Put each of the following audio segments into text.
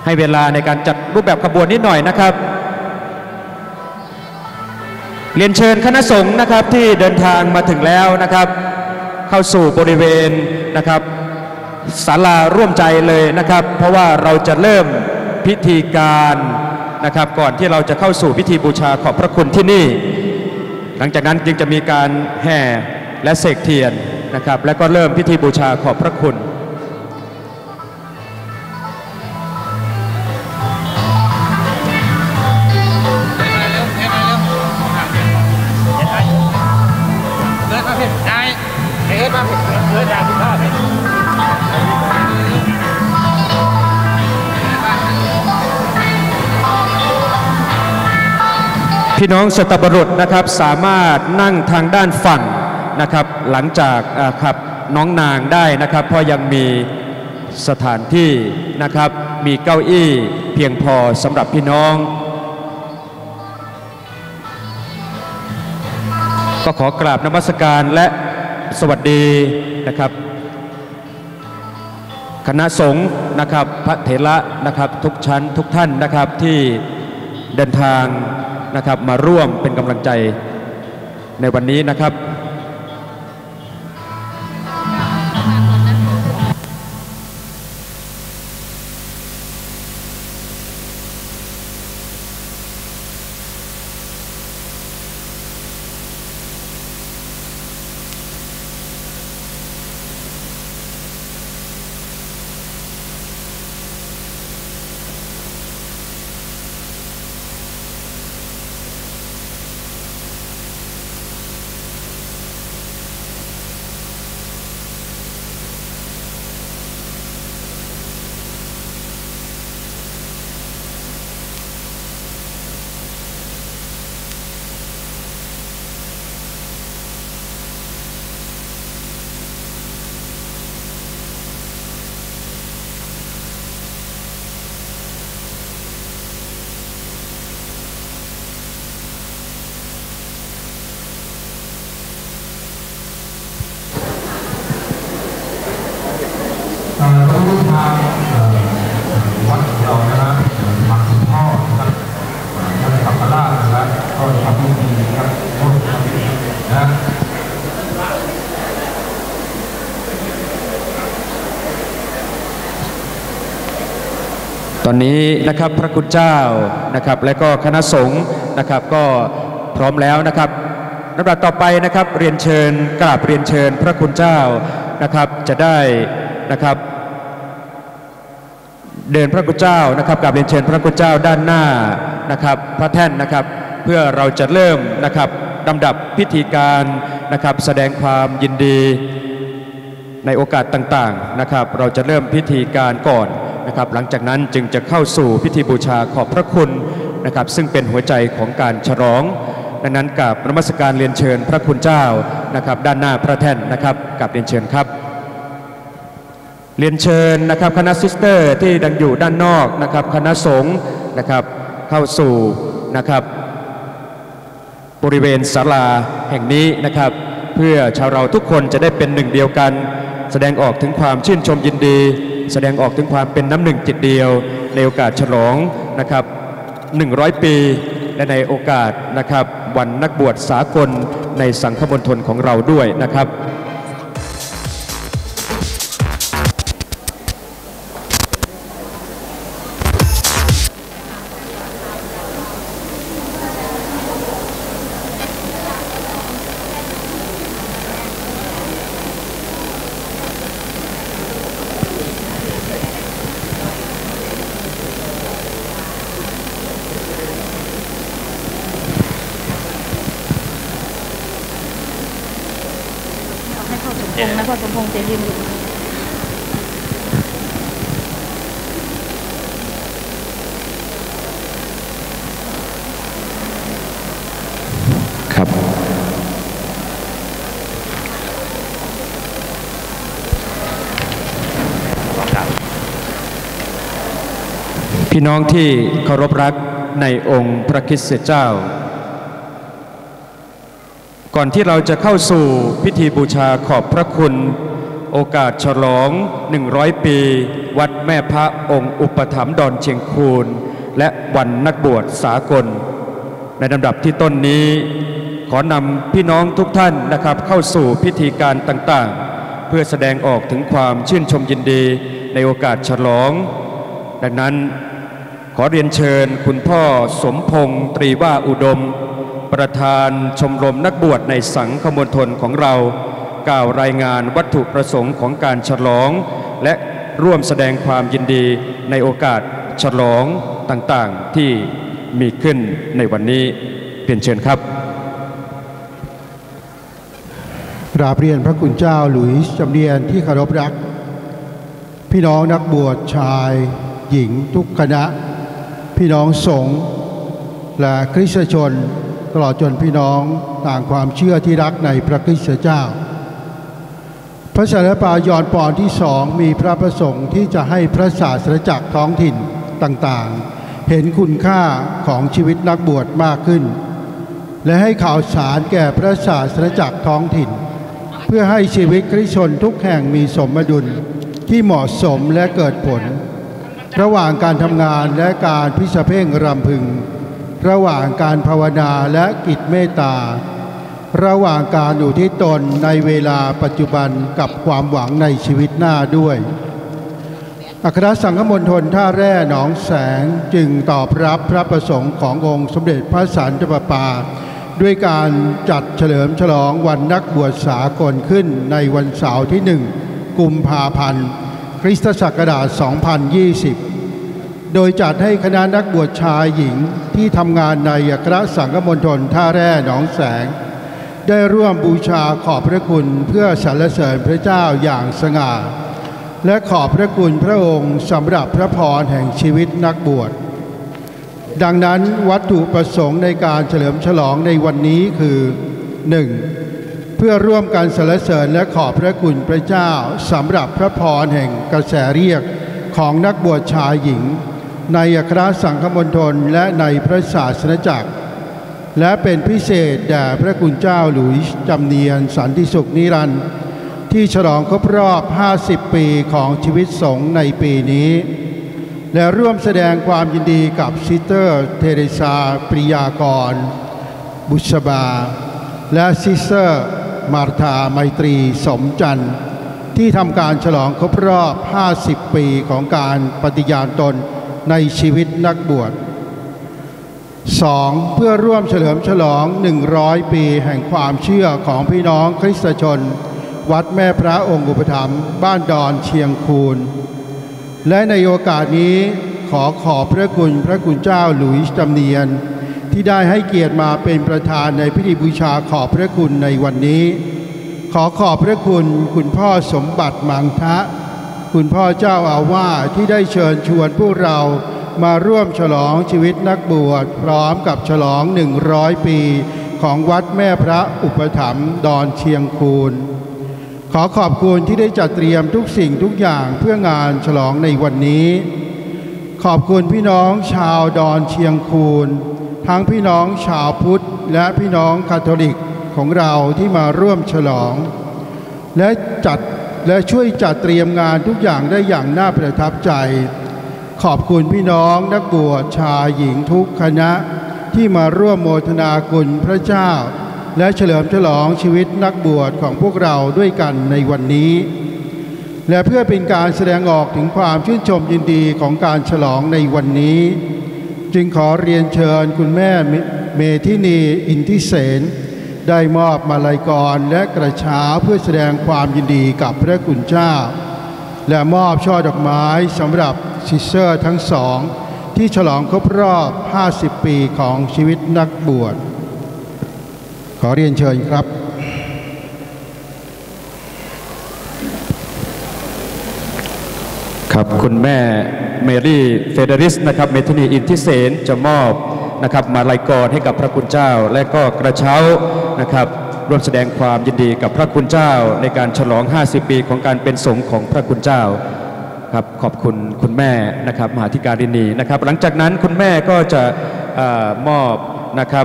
ให้เวลาในการจัดรูปแบบขบวนนิดหน่อยนะครับเรียนเชิญคณะสงฆ์นะครับที่เดินทางมาถึงแล้วนะครับเข้าสู่บริเวณนะครับศาลาร่วมใจเลยนะครับเพราะว่าเราจะเริ่มพิธีการนะครับก่อนที่เราจะเข้าสู่พิธีบูชาขอบพระคุณที่นี่หลังจากนั้นจึงจะมีการแห่และเสกเทียนนะครับแล้วก็เริ่มพิธีบูชาขอบพระคุณพี่น้องสัตบุรุษนะครับสามารถนั่งทางด้านฝั่งนะครับหลังจากขับน้องนางได้นะครับเพราะยังมีสถานที่นะครับมีเก้าอี้เพียงพอสำหรับพี่น้องก็ขอกราบนมัสการและสวัสดีนะครับคณะสงฆ์นะครับพระเถระนะครับทุกชั้นทุกท่านนะครับที่เดินทางนะครับมาร่วมเป็นกำลังใจในวันนี้นะครับวัดเรานะครับมาถึงพ่อนะครับท่านสัมภาระนะครับก็ทำพิธีนะครับร่วมทำพิธีนะตอนนี้นะครับพระคุณเจ้านะครับและก็คณะสงฆ์นะครับก็พร้อมแล้วนะครับลำดับต่อไปนะครับเรียนเชิญกราบเรียนเชิญพระคุณเจ้านะครับจะได้นะครับเดินพระคุณเจ้านะครับกราบเรียนเชิญพระคุณเจ้าด้านหน้านะครับพระแท่นนะครับเพื่อเราจะเริ่มนะครับลำดับพิธีการนะครับแสดงความยินดีในโอกาสต่างๆนะครับเราจะเริ่มพิธีการก่อนนะครับหลังจากนั้นจึงจะเข้าสู่พิธีบูชาขอบพระคุณนะครับซึ่งเป็นหัวใจของการฉลองดังนั้นกับนมัสการเรียนเชิญพระคุณเจ้านะครับด้านหน้าพระแท่นนะครับกับเรียนเชิญครับเรียนเชิญนะครับคณะซิสเตอร์ที่ดังอยู่ด้านนอกนะครับคณะสงฆ์นะครับเข้าสู่นะครับบริเวณศาลาแห่งนี้นะครับเพื่อชาวเราทุกคนจะได้เป็นหนึ่งเดียวกันแสดงออกถึงความชื่นชมยินดีแสดงออกถึงความเป็นน้ำหนึ่งจิตเดียวในโอกาสฉลองนะครับ100 ปีและในโอกาสนะครับวันนักบวชสากลในสังฆมณฑลของเราด้วยนะครับนะพ่อสมพงษ์จะยืนอยู่ครับพี่น้องที่เคารพรักในองค์พระคริสต์เจ้าก่อนที่เราจะเข้าสู่พิธีบูชาขอบพระคุณโอกาสฉลอง100 ปีวัดแม่พระองค์อุปถัมภ์ดอนเชียงคูนและวันนักบวชสากลในลำดับที่ต้นนี้ขอนำพี่น้องทุกท่านนะครับเข้าสู่พิธีการต่างๆเพื่อแสดงออกถึงความชื่นชมยินดีในโอกาสฉลองดังนั้นขอเรียนเชิญคุณพ่อสมพงษ์ตรีว่าอุดมประธานชมรมนักบวชในสังฆมณฑลของเรากล่าวรายงานวัตถุประสงค์ของการฉลองและร่วมแสดงความยินดีในโอกาสฉลองต่างๆที่มีขึ้นในวันนี้เรียนเชิญครับกราบเรียนพระคุณเจ้าหลุยส์จำเนียนที่เคารพรักพี่น้องนักบวชชายหญิงทุกคณะพี่น้องสงฆ์และคริสตชนตลอดจนพี่น้องต่างความเชื่อที่รักในพระคริสตเจ้าพระสันตะปายอนปอนที่2มีพระประสงค์ที่จะให้พระศาสนจักรท้องถิ่นต่างๆเห็นคุณค่าของชีวิตนักบวชมากขึ้นและให้ข่าวสารแก่พระศาสนจักรท้องถิ่นเพื่อให้ชีวิตคริสตชนทุกแห่งมีสมดุลที่เหมาะสมและเกิดผลระหว่างการทำงานและการพิสเพ่งรำพึงระหว่างการภาวนาและกิจเมตตาระหว่างการอุทิศตนในเวลาปัจจุบันกับความหวังในชีวิตหน้าด้วยอัครสังฆมณฑลท่าแร่หนองแสงจึงตอบรับพระประสงค์ขององค์สมเด็จพระสันตะปาปาด้วยการจัดเฉลิมฉลองวันนักบวชสากลขึ้นในวันเสาร์ที่1 กุมภาพันธ์คริสตศักราช 2020 โดยจัดให้คณะนักบวชชายหญิงที่ทำงานในอัครสังฆมณฑลท่าแร่หนองแสงได้ร่วมบูชาขอบพระคุณเพื่อสรรเสริญพระเจ้าอย่างสง่าและขอบพระคุณพระองค์สำหรับพระพรแห่งชีวิตนักบวชดังนั้นวัตถุประสงค์ในการเฉลิมฉลองในวันนี้คือ 1. เพื่อร่วมกันสรรเสริญและขอบพระคุณพระเจ้าสำหรับพระพรแห่งกระแสเรียกของนักบวชชายหญิงในอัครสังฆมณฑลและในพระศาสนจักรและเป็นพิเศษแด่พระคุณเจ้าหลุยส์จำเนียนสันติสุขนิรันดร์ที่ฉลองครบรอบ 50 ปีของชีวิตสงฆ์ในปีนี้และร่วมแสดงความยินดีกับซิสเตอร์เทเรซาปริยากรบุษบาและซิสเตอร์มาร์ธาไมตรีสมจันทร์ที่ทำการฉลองครบรอบ 50 ปีของการปฏิญาณตนในชีวิตนักบวช 2. เพื่อร่วมเฉลิมฉลอง100 ปีแห่งความเชื่อของพี่น้องคริสตชนวัดแม่พระองค์อุปถัมภ์บ้านดอนเชียงคูนและในโอกาสนี้ขอบพระคุณพระคุณเจ้าหลุยส์จำเนียนที่ได้ให้เกียรติมาเป็นประธานในพิธีบูชาขอบพระคุณในวันนี้ขอบพระคุณคุณพ่อสมบัติมังทะคุณพ่อเจ้าอาวาสที่ได้เชิญชวนพวกเรามาร่วมฉลองชีวิตนักบวชพร้อมกับฉลอง100 ปีของวัดแม่พระอุปถัมภ์ดอนเชียงคูนขอบคุณที่ได้จัดเตรียมทุกสิ่งทุกอย่างเพื่องานฉลองในวันนี้ขอบคุณพี่น้องชาวดอนเชียงคูนทั้งพี่น้องชาวพุทธและพี่น้องคาทอลิกของเราที่มาร่วมฉลองและช่วยจัดเตรียมงานทุกอย่างได้อย่างน่าประทับใจขอบคุณพี่น้องนักบวชชายหญิงทุกคณะที่มาร่วมโมทนาคุณพระเจ้าและเฉลิมฉลองชีวิตนักบวชของพวกเราด้วยกันในวันนี้และเพื่อเป็นการแสดงออกถึงความชื่นชมยินดีของการฉลองในวันนี้จึงขอเรียนเชิญคุณแม่เมธินีอินทิเสนได้มอบมาลัยกรและกระเช้าเพื่อแสดงความยินดีกับพระคุณเจ้าและมอบช่อดอกไม้สำหรับซิสเตอร์ทั้งสองที่ฉลองครบรอบ 50 ปีของชีวิตนักบวชขอเรียนเชิญครับครับคุณแม่เมรี่เฟเดริสนะครับเมธินีอินทิเสนจะมอบนะครับมาลัยกรให้กับพระคุณเจ้าและก็กระเช้านะครับร่วมแสดงความยินดีกับพระคุณเจ้าในการฉลอง 50 ปีของการเป็นสงฆ์ของพระคุณเจ้าครับขอบคุณคุณแม่นะครับมหาธิการินีนะครับหลังจากนั้นคุณแม่ก็จะมอบนะครับ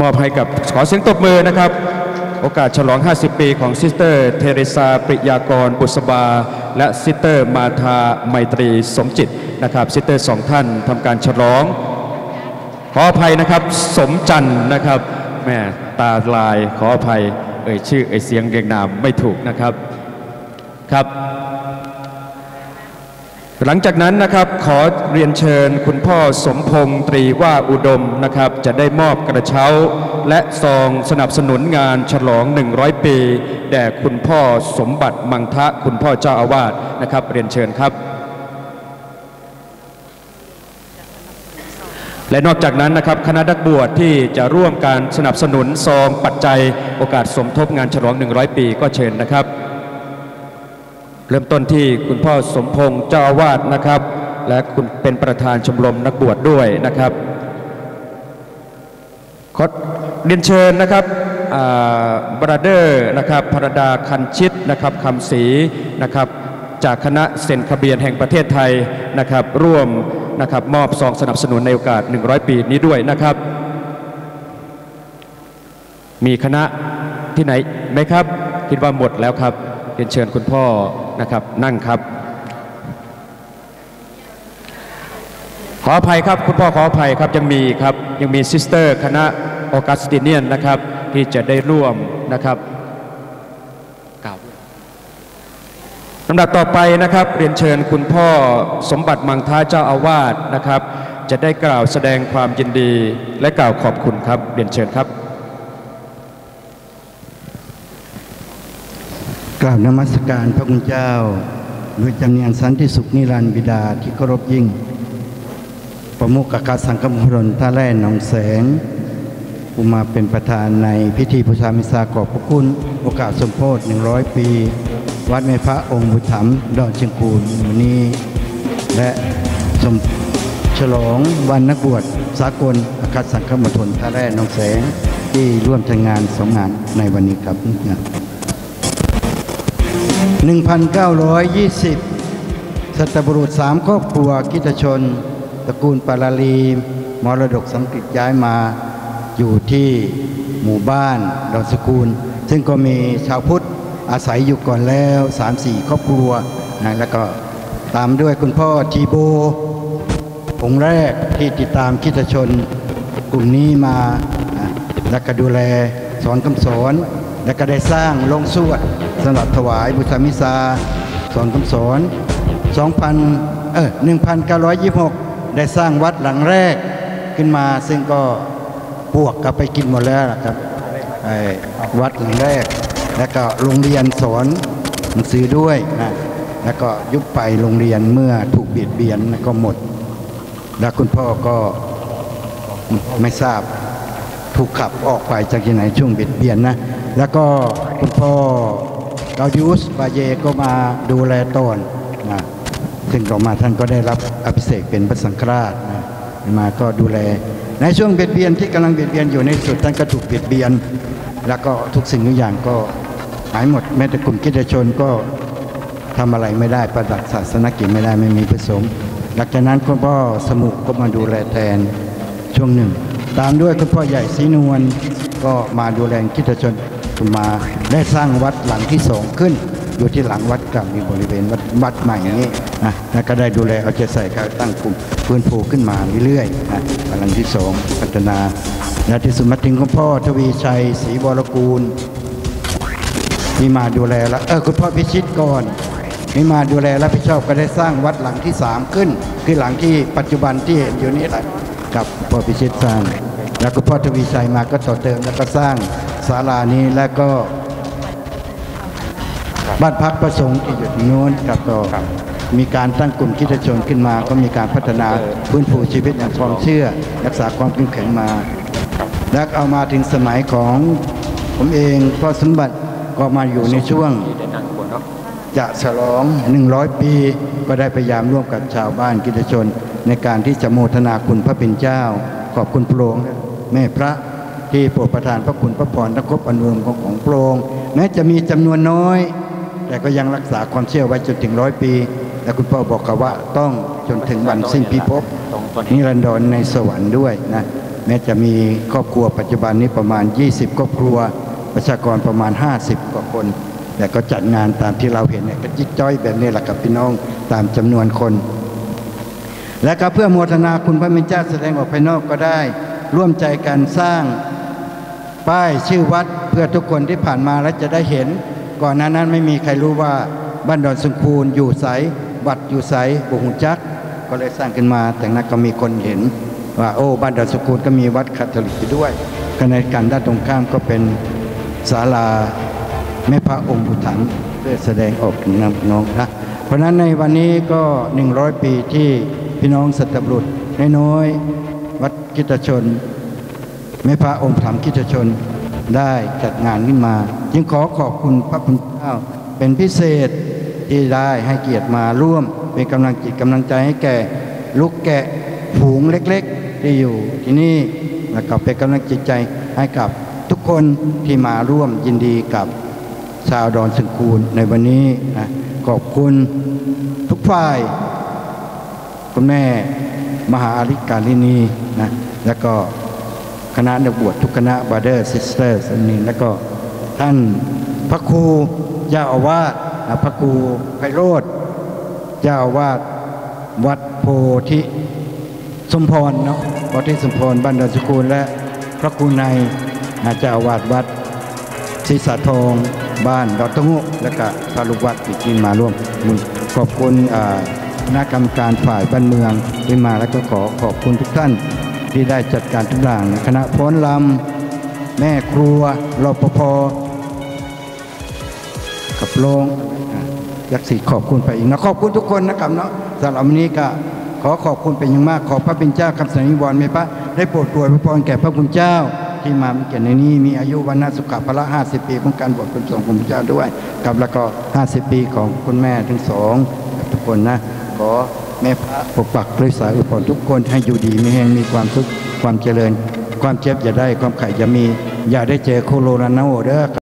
มอบให้กับขอเสียงตบมือนะครับโอกาสฉลอง 50 ปีของซิสเตอร์เทเรซาปริยากรบุษบาและซิสเตอร์มาธาไมตรีสมจิตนะครับซิสเตอร์2ท่านทำการฉลองขออภัยนะครับสมจันทร์นะครับแม่ตาลายขออภัยชื่อเสียงเรียงนามไม่ถูกนะครับครับหลังจากนั้นนะครับขอเรียนเชิญคุณพ่อสมพงษ์ตรีว่าอุดมนะครับจะได้มอบกระเช้าและซองสนับสนุนงานฉลอง100 ปีแด่คุณพ่อสมบัติมังทะคุณพ่อเจ้าอาวาสนะครับเรียนเชิญครับและนอกจากนั้นนะครับคณะนักบวชที่จะร่วมการสนับสนุนซองปัจจัยโอกาสสมทบงานฉลอง100 ปีก็เชิญนะครับเริ่มต้นที่คุณพ่อสมพงษ์เจ้าอาวาสนะครับและคุณเป็นประธานชมรมนักบวชด้วยนะครับขอเรียนเชิญนะครับบราเดอร์นะครับพรดาคันชิตนะครับคำศรีนะครับจากคณะเซนคาเบียนแห่งประเทศไทยนะครับร่วมนะครับมอบซองสนับสนุนในโอกาส100 ปีนี้ด้วยนะครับมีคณะที่ไหนไหมครับคิดว่าหมดแล้วครับเรียนเชิญคุณพ่อนะครับนั่งครับขออภัยครับคุณพ่อขออภัยครับยังมีครับยังมีซิสเตอร์คณะออกัสติเนียนนะครับที่จะได้ร่วมนะครับกล่าวลำดับต่อไปนะครับเรียนเชิญคุณพ่อสมบัติมังทะเจ้าอาวาสนะครับจะได้กล่าวแสดงความยินดีและกล่าวขอบคุณครับเรียนเชิญครับกราบนมัสการพระคุณเจ้าด้วยจำเนียนสันติสุขนิรันดร์บิดาที่เคารพยิ่งประมุขอัครสังฆมณฑลท่าแร่หนองแสงผู้มาเป็นประธานในพิธีพุทธามิสาขอบพระคุณโอกาสสมโภช100 ปีวัดแม่พระองค์บุตรธรรมดอนเชียงคูนวันนี้และฉลองวันนักบวชสากลอัครสังฆมณฑลท่าแร่หนองแสงที่ร่วมจัดงาน2 งานในวันนี้ครับ1920 สัตบุรุษ3 ครอบครัวคริสตชนตระกูลปาราลีมรดกสังกฤษย้ายมาอยู่ที่หมู่บ้านดอนสกุลซึ่งก็มีชาวพุทธอาศัยอยู่ก่อนแล้ว 3-4 ครอบครัวนะแล้วก็ตามด้วยคุณพ่อทีโบองค์แรกที่ติดตามคริสตชนกลุ่มนี้มาแล้วก็ดูแลสอนคำสอนและก็ได้สร้างโรงสวดสำหรับถวายบุษมิสาสอนคำสอน 1926 ได้สร้างวัดหลังแรกขึ้นมาซึ่งก็พวกก็ไปกินหมดแล้วครับวัดหลังแรกแล้วก็โรงเรียนสอนหนังสือด้วยนะแล้วก็ยุบไปโรงเรียนเมื่อถูกเบียดเบียนก็หมดแล้วคุณพ่อก็ไม่ทราบถูกขับออกไปจากที่ไหนช่วงเบียดเบียนนะแล้วก็คุณพ่อกาดิอุสบาเยก็มาดูแลตนนะซึ่งต่อมาท่านก็ได้รับอภิเษกเป็นพระสังฆราชนะมาก็ดูแลในช่วงเบียดเบียนที่กำลังเบียดเบียนอยู่ในสุดท่านก็ถูกเบียดเบียนแล้วก็ทุกสิ่งทุกอย่างก็หายหมดแม้แต่กลุ่มคริสตชนก็ทำอะไรไม่ได้ประดับศาสนกิจไม่ได้ไม่มีพระสงฆ์หลังจากนั้นคุณพ่อสมุกก็มาดูแลแทนช่วงหนึ่งตามด้วยคุณพ่อใหญ่ศรีนวลก็มาดูแลคริสตชนมาได้สร้างวัดหลังที่2ขึ้นอยู่ที่หลังวัดเก่ามีบริเวณวัดใหม่นี้นะแล้วก็ได้ดูแลเอาใจใส่การตั้งกลุ่มฟื้นฟูขึ้นมาเรื่อยๆนะหลังที่2พัฒนาและที่สุดมาถึงคุณพ่อทวีชัยศรีวรกูลที่มาดูแลแล้วคุณพ่อพิชิตก่อนนี่มาดูแลรับผิดชอบก็ได้สร้างวัดหลังที่3ขึ้นคือหลังที่ปัจจุบันที่เห็นอยู่นี้แหละกับพ่อพิชิตสร้างแล้วคุณพ่อทวีชัยมาก็ต่อเติมแล้วก็สร้างศาลานี้แล้วก็บ้านพักประสงค์ที่อยู่ที่โน้นครับก็มีการตั้งกลุ่มคริสตชนขึ้นมาก็มีการพัฒนาฟื้นฟูชีวิตอย่างความเชื่อรักษาความเข้มแข็งมาและเอามาถึงสมัยของผมเองพ่อสมบัติก็มาอยู่ในช่วงจะฉลอง100 ปีก็ได้พยายามร่วมกับชาวบ้านคริสตชนในการที่จะโมทนาคุณพระเป็นเจ้าขอบคุณพระองค์แม่พระที่โปรดประทานพระคุณพระพรและครบอนุมของพระองค์แม้จะมีจำนวนน้อยแต่ก็ยังรักษาความเชื่อไว้จนถึง100 ปีและคุณพ่อบอกกับว่าต้องจนถึงวันสิ้นพิภพนิรันดรในสวรรค์ด้วยนะแม้จะมีครอบครัวปัจจุบันนี้ประมาณ20ครอบครัวประชากรประมาณ50กว่าคนแต่ก็จัดงานตามที่เราเห็นเนี่ยก็จิ๊กจ้อยแบบนี้แหละครับพี่น้องตามจำนวนคนและก็เพื่อโมทนาคุณพระมิตรเจ้าแสดงออกภายนอกก็ได้ร่วมใจกันสร้างป้ายชื่อวัดเพื่อทุกคนที่ผ่านมาและจะได้เห็นก่อนหน้านั้นไม่มีใครรู้ว่าบ้านดอนสุงคูนอยู่ไสวัดอยู่ไสบุหุจักก็เลยสร้างขึ้นมาแต่นั้นก็มีคนเห็นว่าโอ้บ้านดอนสุงคูนก็มีวัดคาทอลิกด้วยขณะกันด้านตรงข้ามก็เป็นศาลาแม่พระองค์อุถังเพื่อแสดงออกถึงน้องนะเพราะนั้นในวันนี้ก็100 ปีที่พี่น้องสัตบุรุษน้อยๆวัดกิตชนแม่พระองค์อุถังกิตชนได้จัดงานขึ้นมาจึงขอขอบคุณพระคุณเจ้าเป็นพิเศษที่ได้ให้เกียรติมาร่วมเป็นกำลังจิตกำลังใจให้แก่ลูกแกะฝูงเล็กๆที่อยู่ที่นี่แล้วก็เป็นกำลังจิตใจให้กับทุกคนที่มาร่วมยินดีกับชาวดอนสุงคูนในวันนี้นะขอบคุณทุกฝ่ายคุณแม่มหาอาริกาลินีนะแล้วก็คณะนักบวชทุกคณะบราเดอร์ซิสเตอร์นี่แล้วก็ท่านพระครูเจ้าอาวาสพระครูไพโรธเจ้าอาวาสวัดโพธิสมพรเนาะวัดที่สมพรบ้านดอนสุงคูนและพระครูในเจ้าอาวาสวัดศรีสะทองบ้านดอนตะงุและก็พระลูกวัดอีกทีมาร่วมขอบคุณคณะกรรมการฝ่ายบ้านเมืองที่มาแล้วก็ขอบคุณทุกท่านที่ได้จัดการทุกอย่างคณะฟ้อนรำแม่ครัวรปภกับโรงยักษ์ศรีขอบคุณไปอีกนะขอบคุณทุกคนนะครับเนาะสำหรับวันนี้ก็ขอบคุณเป็นอย่างมากขอพระเป็นเจ้าคำสัญญาณไม่พระได้โปรดโปรยพระพรแก่พระคุณเจ้าที่มาเกียรติในนี้มีอายุวันนาสุขภาระ50 ปีของการบวชเป็นสงฆ์ของพระเจ้าด้วยกับแล้วก็50 ปีของคุณแม่ทั้งสองทุกคนนะขอแม่พระปกปักรักษาอุปถัมภ์ทุกคนให้อยู่ดีมีแห่งมีความสุขความเจริญความเจ็บอย่าได้ความไข่อย่ามีอย่าได้เจอโคโรนาเด้อ